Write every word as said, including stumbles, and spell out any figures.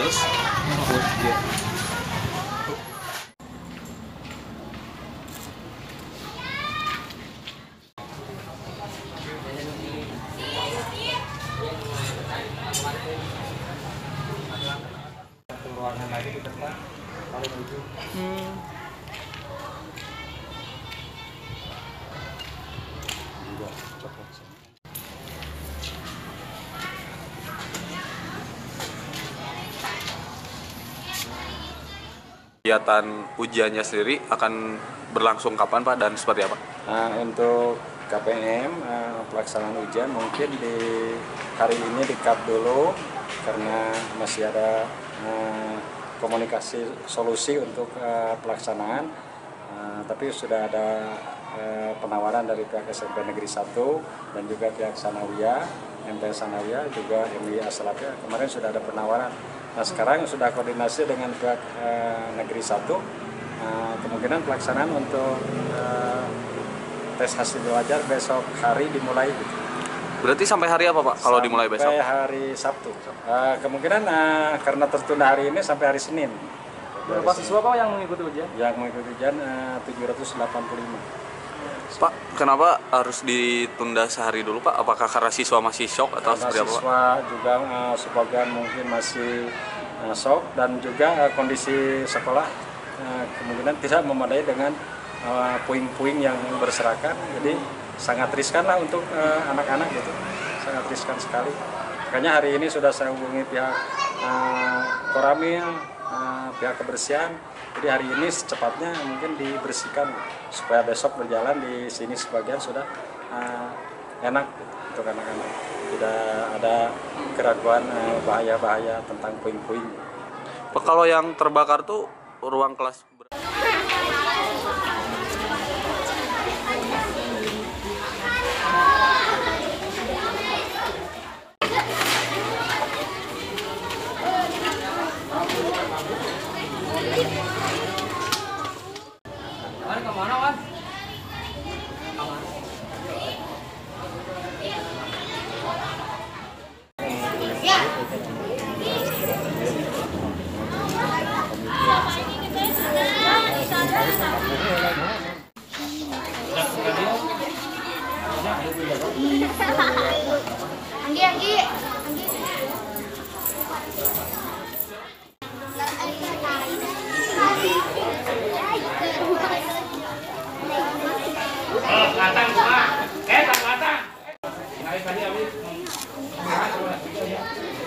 terus ruangan lagi di depan paling ujung. hmm. Juga coklat sih. Kegiatan ujiannya sendiri akan berlangsung kapan Pak dan seperti apa? Nah, untuk K P M uh, pelaksanaan ujian mungkin di hari ini di-cut dulu karena masih ada uh, komunikasi solusi untuk uh, pelaksanaan. Uh, tapi sudah ada uh, penawaran dari pihak S M P Negeri satu dan juga pihak Sanawiyah, M T S Sanawiyah juga M I A Salafiyah. Kemarin sudah ada penawaran. Nah, sekarang sudah koordinasi dengan pihak uh, Negeri satu. Uh, kemungkinan pelaksanaan untuk uh, tes hasil wajar besok hari dimulai. Berarti sampai hari apa Pak kalau dimulai besok? Sampai hari Sabtu. Uh, kemungkinan uh, karena tertunda hari ini sampai hari Senin. Berapa siswa Pak yang mengikuti ujian? Yang mengikuti ujian uh, tujuh ratus delapan puluh lima. Pak, kenapa harus ditunda sehari dulu Pak? Apakah karena siswa masih shock atau Karena seperti apa Pak? siswa juga uh, sebagian mungkin masih uh, shock dan juga uh, kondisi sekolah uh, kemungkinan tidak memadai dengan puing-puing uh, yang berserakan, jadi sangat riskan lah untuk anak-anak uh, gitu, sangat riskan sekali. Makanya hari ini sudah saya hubungi pihak uh, Koramil, uh, pihak kebersihan. Jadi hari ini secepatnya mungkin dibersihkan supaya besok berjalan di sini sebagian sudah uh, enak gitu, untuk anak-anak. Tidak ada keraguan uh, bahaya-bahaya tentang puing-puing. Pak, kalau yang terbakar tuh ruang kelas. Wan, kemana Wan? Anggi, Anggi, Kelihatan gua, eh kelihatan. Naik tadi habis.